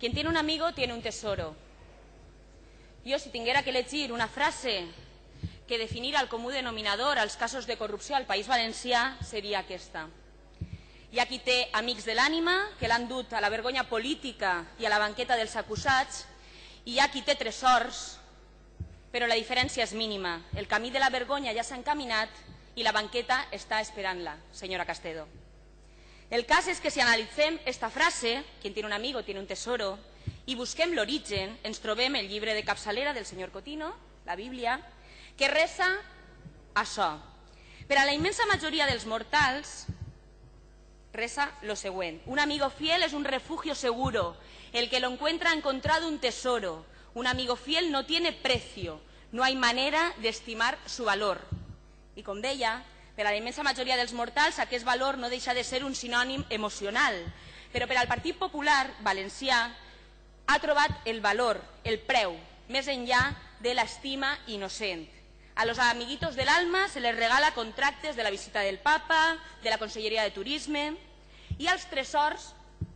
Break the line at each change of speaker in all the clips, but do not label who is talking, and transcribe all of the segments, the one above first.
Quien tiene un amigo tiene un tesoro. Jo, si tinguera que llegir una frase que definira el comú denominador als casos de corrupció al País Valencià, seria aquesta. Hi ha qui té amics de l'ànima, que l'han dut a la vergonya política i a la banqueta dels acusats, i hi ha qui té tresors, però la diferència és mínima. El camí de la vergonya ja s'ha encaminat i la banqueta està esperant-la, senyora Castedo. El cas és que si analitzem esta frase, quien tiene un amigo tiene un tesoro, i busquem l'origen, ens trobem el llibre de capçalera del senyor Cotino, la Bíblia, que resa això. Per a la immensa majoria dels mortals, reza lo següent. Un amigo fiel es un refugio seguro. El que lo encuentra ha encontrado un tesoro. Un amigo fiel no tiene precio. No hay manera de estimar su valor. I com deia, per a la immensa majoria dels mortals aquest valor no deixa de ser un sinònim emocional. Però per al Partit Popular Valencià ha trobat el valor, el preu, més enllà de l'estima innocent. A los amiguitos del alma se les regala contractes de la visita del Papa, de la Conselleria de Turisme, i als tresors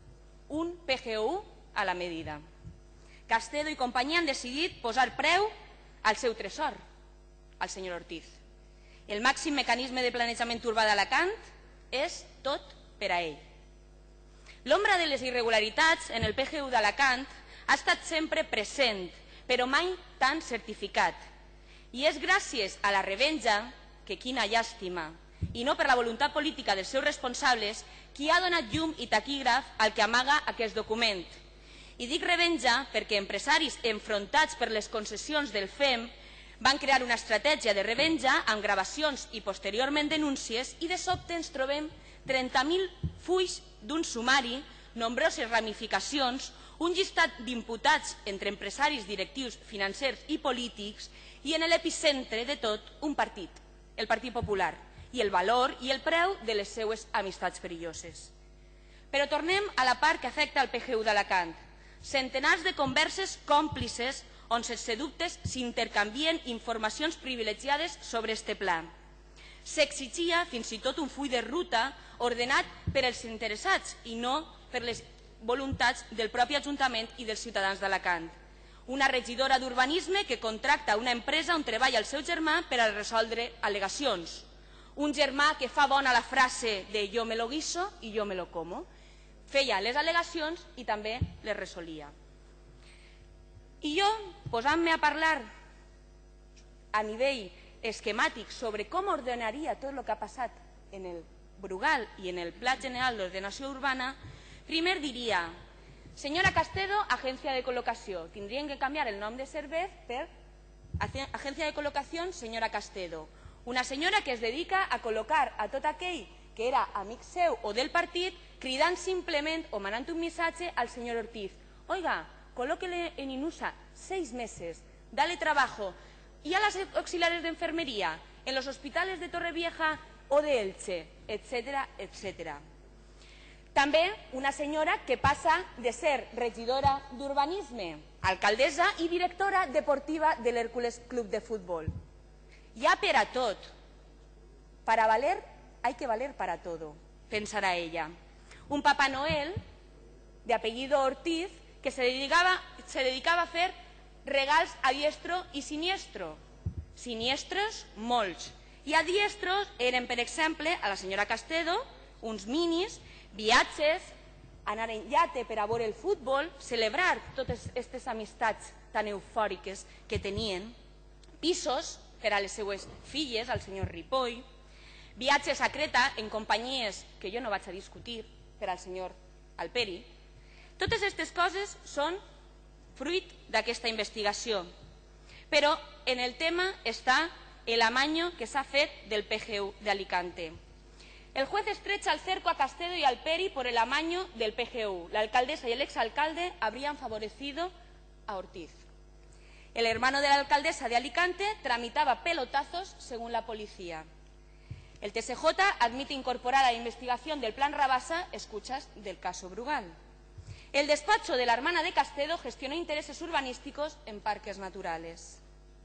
un PGU a la medida. Castedo i companyia han decidit posar preu al seu tresor, al senyor Ortiz. El màxim mecanisme de planejament urbà d'Alacant és tot per a ell. L'ombra de les irregularitats en el PGU d'Alacant ha estat sempre present, però mai tan certificat. I és gràcies a la revenja, que quina llàstima, i no per la voluntat política dels seus responsables, qui ha donat llum i taquígraf al que amaga aquest document. I dic revenja perquè empresaris enfrontats per les concessions del FEM van crear una estratègia de revenja amb gravacions i posteriorment denúncies, i de sobte ens trobem 30.000 fulls d'un sumari, nombroses ramificacions, un llistat d'imputats entre empresaris, directius, financers i polítics, i en l'epicentre de tot un partit, el Partit Popular, i el valor i el preu de les seues amistats perilloses. Però tornem a la part que afecta al PGU d'Alacant. Centenars de converses còmplices on sense dubtes s'intercanvien informacions privilegiades sobre este pla. S'exigia fins i tot un full de ruta ordenat per als interessats i no per les voluntats del propi Ajuntament i dels ciutadans d'Alacant. Una regidora d'urbanisme que contracta una empresa on treballa el seu germà per a resoldre al·legacions. Un germà que fa bona la frase de yo me lo guiso i yo me lo como. Feia les al·legacions i també les resolia. I jo, posant-me a parlar a nivell esquemàtic sobre com ordenaria tot el que ha passat en el Brugal i en el Pla General d'Ordenació Urbana, primer diria: senyora Castedo, Agencia de Col·locació. Tindrien que canviar el nom de Servez per Agencia de Col·locació senyora Castedo. Una senyora que es dedica a col·locar a tot aquell que era amic seu o del partit, cridant simplement o manant un missatge al senyor Ortiz: oiga, colóquele en Inusa 6 meses, dale trabajo. Y a las auxiliares de enfermería, en los hospitales de Torrevieja o de Elche, etcétera, etcétera. També una senyora que passa de ser regidora d'urbanisme, alcaldessa i directora deportiva de l'Hércules Club de Fútbol. Ya para tot. Para valer hay que valer para todo, pensará ella. Un Papá Noel de apellido Ortiz que se dedicaba a hacer regals a diestro i siniestro. Siniestros, molts. I a diestros eren, per exemple, a la senyora Castedo, uns minis, viatges, anar en llate per a veure el futbol, celebrar totes aquestes amistats tan eufòriques que tenien, pisos per a les seues filles, al senyor Ripoll, viatges a Creta en companyies que jo no vaig a discutir per al senyor Alperi. Totes aquestes coses són fruit d'aquesta investigació. Però en el tema està el amaño que s'ha fet del PGU de Alicante. El juez estrecha el cerco a Castedo y Alperi por el amaño del PGU. La alcaldesa y el exalcalde habrían favorecido a Ortiz. El hermano de la alcaldesa de Alicante tramitaba pelotazos según la policía. El TSJ admite incorporar a la investigación del Plan Rabasa escuchas del caso Brugal. El despacho de la hermana de Castedo gestionó intereses urbanísticos en parques naturales.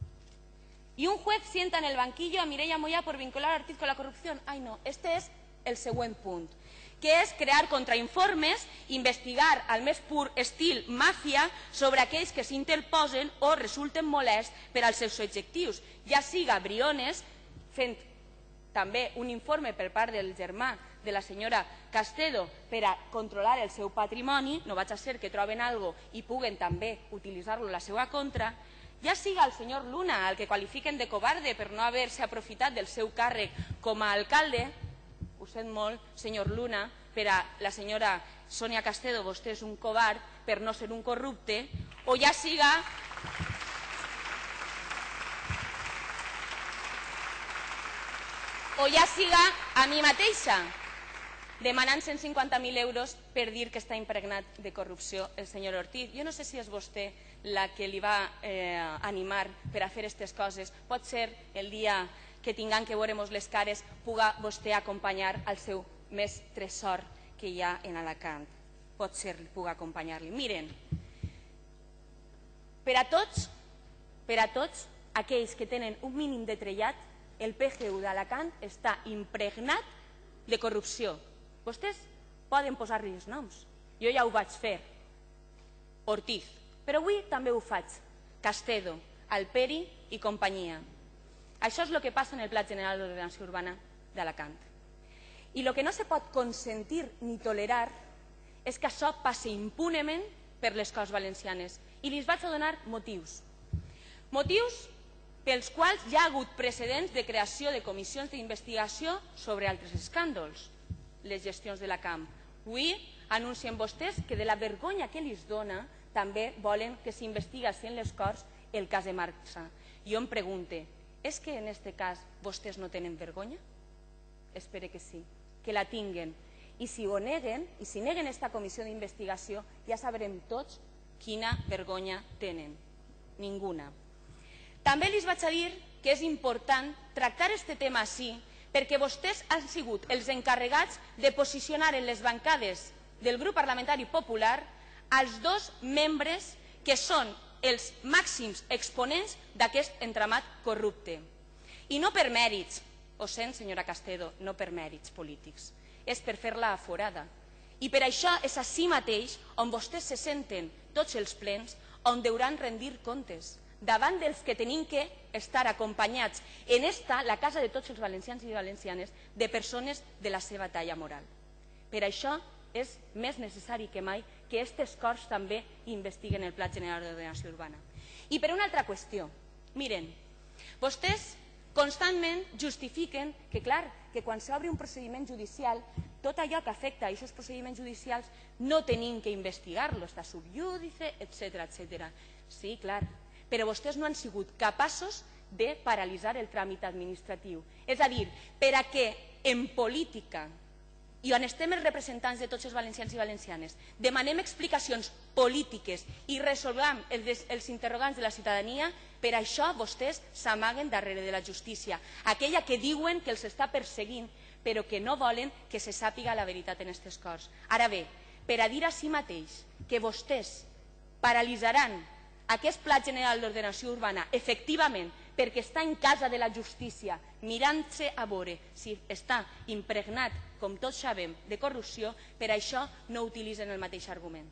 Y un juez sienta en el banquillo a Mireia Moya por vincular a Ortiz con la corrupción. Ay, no, este es el següent punt. que és crear contrainformes, investigar al més pur estil màfia sobre aquells que s'interposen o resulten molests per als seus objectius, ja siga Briones, fent també un informe per part del germà de la senyora Castedo per a controlar el seu patrimoni, no vaig a ser que troben alguna cosa i puguen també utilitzar-lo en la seva contra, ja siga el senyor Luna, el que qualifiquen de covarde per no haver-se aprofitat del seu càrrec com a alcalde, ho sent molt, senyor Luna, per a la senyora Sònia Castedo vostè és un covard per no ser un corrupte, o ja siga a mi mateixa, demanant 150.000 euros per dir que està impregnat de corrupció el senyor Ortiz. Jo no sé si és vostè la que li va animar per a fer aquestes coses. Pot ser el dia que tinguem que veure-mos les cares puga vostè acompanyar el seu més tresor que hi ha en Alacant. Pot ser que puga acompanyar-li. Miren, per a tots aquells que tenen un mínim de trellat, el PGU d'Alacant està impregnat de corrupció. Vostès poden posar-li els noms. Jo ja ho vaig fer. Ortiz. Però avui també ho faig. Castedo, Alperi i companyia. Això és el que passa en el Pla General d'Ordenació Urbana d'Alacant. I el que no se pot consentir ni tolerar és que això passi impunement per les Corts Valencianes. I li vaig a donar motius. Motius pels quals hi ha hagut precedents de creació de comissions d'investigació sobre altres escàndols, les gestions de la CAM. Avui anuncien vostès que de la vergonya que els dona també volen que s'investigui en les Corts el cas de Marxa. Jo em pregunto, és que en aquest cas vostès no tenen vergonya? Espero que sí, que la tinguen. I si ho neguen, i si neguen aquesta comissió d'investigació, ja sabrem tots quina vergonya tenen. Ninguna. També els vaig a dir que és important tractar aquest tema així perquè vostès han sigut els encarregats de posicionar en les bancades del grup parlamentari popular els dos membres que són els màxims exponents d'aquest entramat corrupte. I no per mèrits, ho sent, senyora Castedo, no per mèrits polítics, és per fer-la aforada. I per això és així mateix on vostès se senten tots els plens, on hauran rendir comptes davant dels que tenim que estar acompanyats en esta, la casa de tots els valencians i valencianes, de persones de la seva talla moral. Per això és més necessari que mai que aquestes Corts també investiguen el Pla General d'Ordenació Urbana. I per una altra qüestió, miren, vostès constantment justifiquen que, clar, que quan s'obre un procediment judicial, tot allò que afecta a aquests procediments judicials no tenim que investigar-lo, està sub judice, etc. Sí, clar, però vostès no han sigut capaços de paralitzar el tràmit administratiu. És a dir, per a que en política i on estem els representants de tots els valencians i valencianes, demanem explicacions polítiques i resolguem els interrogants de la ciutadania, per això vostès s'amaguen darrere de la justícia, aquella que diuen que els està perseguint, però que no volen que se sàpiga la veritat en aquestes Corts. Ara bé, per a dir a si mateix que vostès paralitzaran aquest Pla General d'Ordenació Urbana, efectivament, perquè està en casa de la justícia, mirant-se a veure si està impregnat, com tots sabem, de corrupció, per això no utilitzen el mateix argument.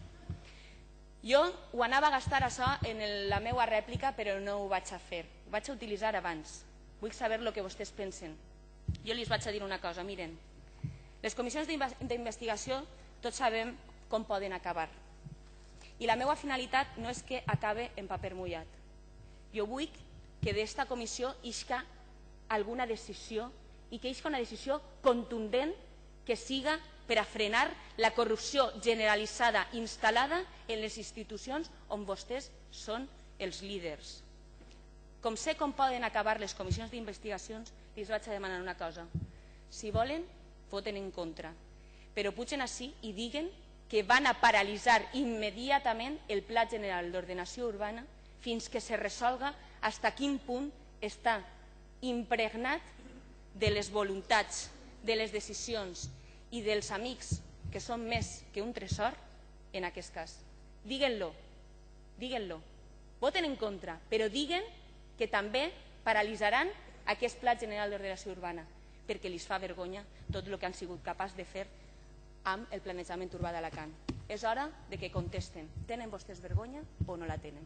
Jo ho anava a gastar això en la meva rèplica, però no ho vaig a fer. Ho vaig a utilitzar abans. Vull saber el que vostès pensen. Jo els vaig a dir una cosa, miren, les comissions d'investigació tots sabem com poden acabar. I la meva finalitat no és que acabe en paper mullat. Jo vull que d'esta comissió isca alguna decisió i que isca una decisió contundent que siga per a frenar la corrupció generalitzada instal·lada en les institucions on vostès són els líders. Com sé com poden acabar les comissions d'investigacions, els vaig a demanar una cosa. Si volen, voten en contra. Però pugen ací i diguen que van a paralitzar immediatament el Pla General d'Ordenació Urbana fins que se resolga fins a quin punt està impregnat de les voluntats, de les decisions i dels amics que són més que un tresor en aquest cas. Díguenlo, díguenlo. Voten en contra, però diguen que també paralitzaran aquest Pla General d'Ordenació Urbana perquè els fa vergonya tot el que han sigut capaços de fer amb el planejament urbà d'Alacant. És hora de que contesten. Tenen vostès vergonya o no la tenen?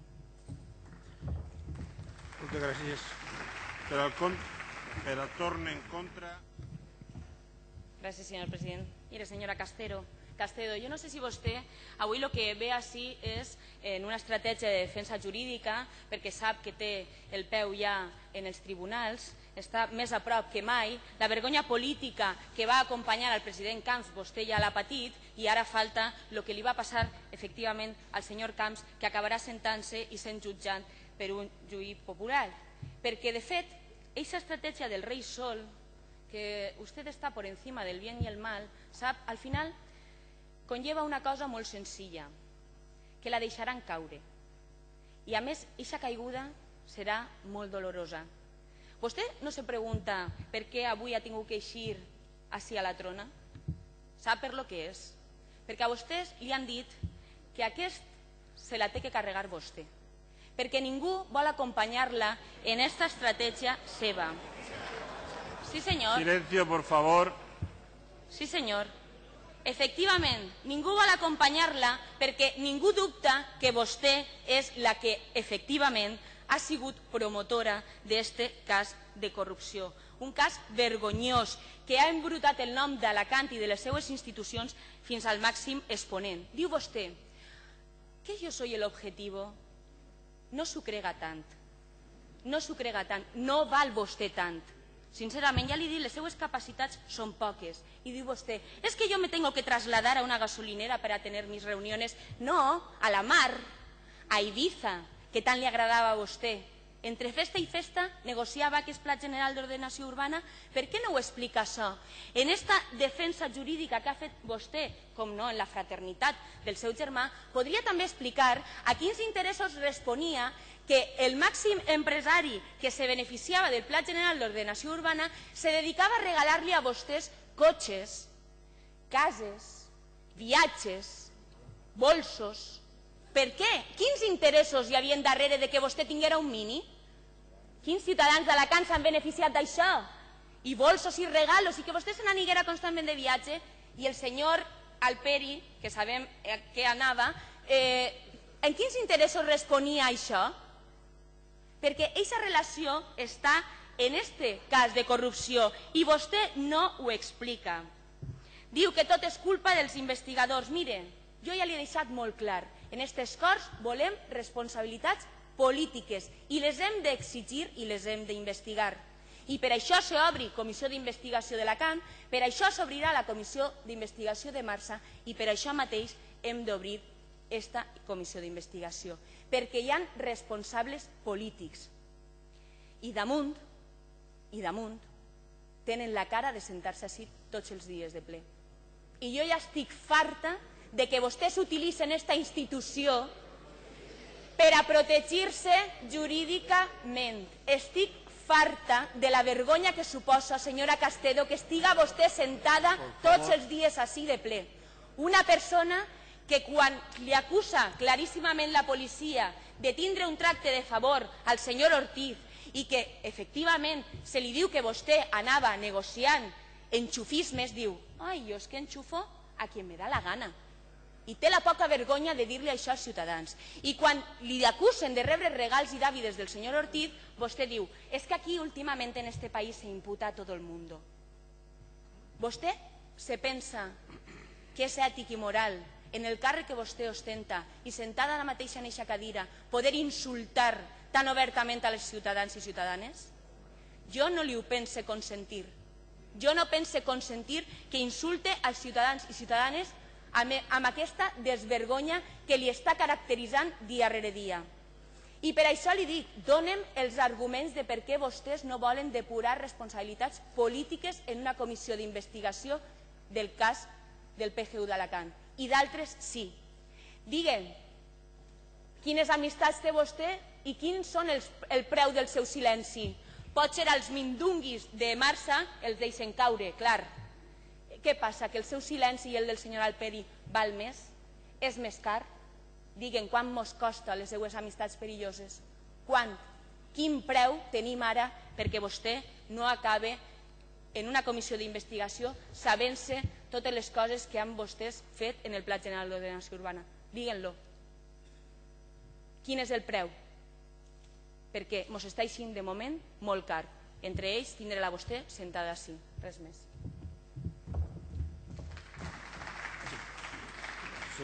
Moltes gràcies. Per al torn en contra...
Gràcies, senyor president. Mire, senyora Castedo, jo no sé si vostè avui el que ve així és en una estratègia de defensa jurídica perquè sap que té el peu ja en els tribunals, està més a prop que mai. La vergonya política que va acompanyar al president Camps vostè ja l'ha patit i ara falta el que li va passar efectivament al senyor Camps, que acabarà sentant-se i sent jutjat per un juí popular. Perquè, de fet, aquesta estratègia del rei Sol, que usted está por encima del bien y el mal, sap, al final conlleva una cosa molt senzilla, que la deixaran caure. I a més, aquesta caiguda serà molt dolorosa. Vostè no se pregunta per què avui ha tingut que eixir així a la trona? Sap per lo que és. Perquè a vostès li han dit que aquest se la té que carregar vostè. Perquè ningú vol acompanyar-la en aquesta estratègia seva. Sí, senyor.
Silencio, por favor.
Sí, senyor. Efectivament, ningú vol acompanyar-la perquè ningú dubta que vostè és la que efectivament ha sigut promotora d'aquest cas de corrupció. Un cas vergonyós que ha embrutat el nom d'Alacant i de les seues institucions fins al màxim exponent. Diu vostè que jo soy el objetivo. No s'ho crega tant. No s'ho crega tant. No val vostè tant. Sincerament, ja li dic, les seues capacitats són poques. I diu vostè, és que jo me tengo que trasladar a una gasolinera para tener mis reuniones. No, a la mar, a Ibiza, que tant li agradava a vostè. Entre festa i festa negociava aquest Pla General d'Ordenació Urbana. Per què no ho explica això? En aquesta defensa jurídica que ha fet vostè, com no, en la fraternitat del seu germà, podria també explicar a quins interessos responia que el màxim empresari que se beneficiava del Pla General d'Ordenació Urbana se dedicava a regalar-li a vostès cotxes, cases, viatges, bolsos. Per què? Quins interessos hi havia darrere de que vostè tinguera un Mini? Quins ciutadans d'Alacant s'han beneficiat d'això? I bolsos i regalos, i que vostè se n'aniguera constantment de viatge, i el senyor Alperi, que sabem que anava, en quins interessos responia això? Perquè aquesta relació està en este cas de corrupció i vostè no ho explica. Diu que tot és culpa dels investigadors. Mire, jo ja li he deixat molt clar, en aquestes Corts volem responsabilitats polítiques i les hem d'exigir i les hem d'investigar. I per això s'obri comissió d'investigació d'Alacant, per això s'obrirà la comissió d'investigació de Marsa i per això mateix hem d'obrir aquesta comissió d'investigació, perquè hi ha responsables polítics i damunt tenen la cara de sentar-se així tots els dies de ple. I jo ja estic farta de que vostès utilitzen aquesta institució per a protegir-se jurídicament. Estic farta de la vergonya que suposa, senyora Castedo, que estiga vostè sentada tots els dies així de ple. Una persona que quan li acusa claríssimament la policia de tindre un tracte de favor al senyor Ortiz i que efectivament se li diu que vostè anava negociant enxufismes, diu, ai, jo és que enxufo a qui me da la gana. I té la poca vergonya de dir-li això als ciutadans. I quan li acusen de rebre regals i dàvides del senyor Ortiz, vostè diu, és que aquí últimament en este país se imputa a todo el mundo. Vostè se pensa que és ètic i moral en el càrrec que vostè ostenta i sentada la mateixa en aquesta cadira poder insultar tan obertament a les ciutadans i ciutadanes? Jo no li ho pense consentir. Jo no pense consentir que insulte als ciutadans i ciutadanes amb aquesta desvergonya que li està caracteritzant dia rere dia. I per això li dic, dóna'm els arguments de per què vostès no volen depurar responsabilitats polítiques en una comissió d'investigació del cas del PGU d'Alacant. I d'altres sí. Digue'm quines amistats té vostè i quins són el preu del seu silenci. Potser els mindunguis de Marsa els deixen caure, clar. Què passa, que el seu silenci i el del senyor Alperi val més? És més car? Digue'm quant mos costa les seues amistats perilloses. Quant? Quin preu tenim ara perquè vostè no acabe en una comissió d'investigació sabent-se totes les coses que han vostès fet en el Pla General d'Ordenació Urbana. Diguin-lo. Quin és el preu? Perquè ens està eixint de moment molt car. Entre ells tindre-la vostè sentada així. Res més.